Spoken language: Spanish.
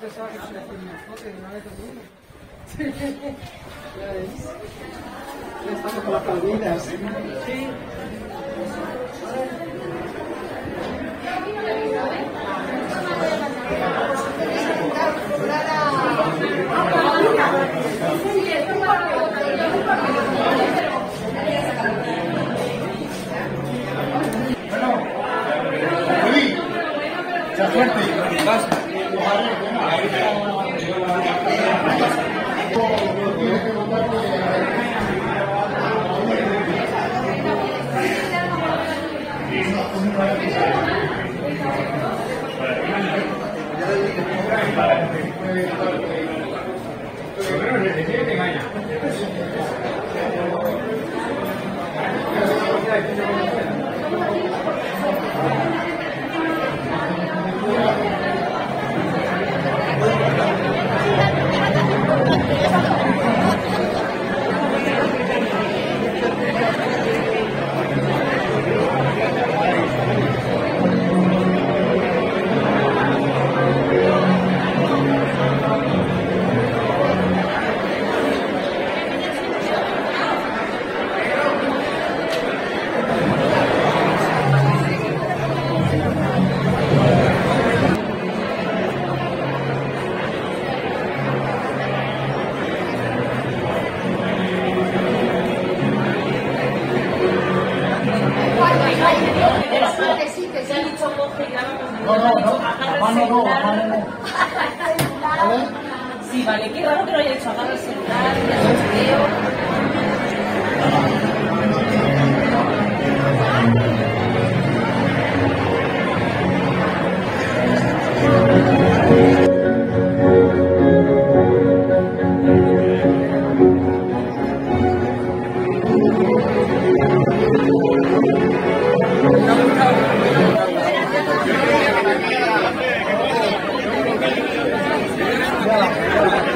pensaba que se le hacía una foto y una vez todo el mundo. Ya ves. Ya estamos con las palmitas. Sí. Mucha suerte. No. Sí, vale, qué raro que lo haya hecho. Agarra el celular, ya Ya.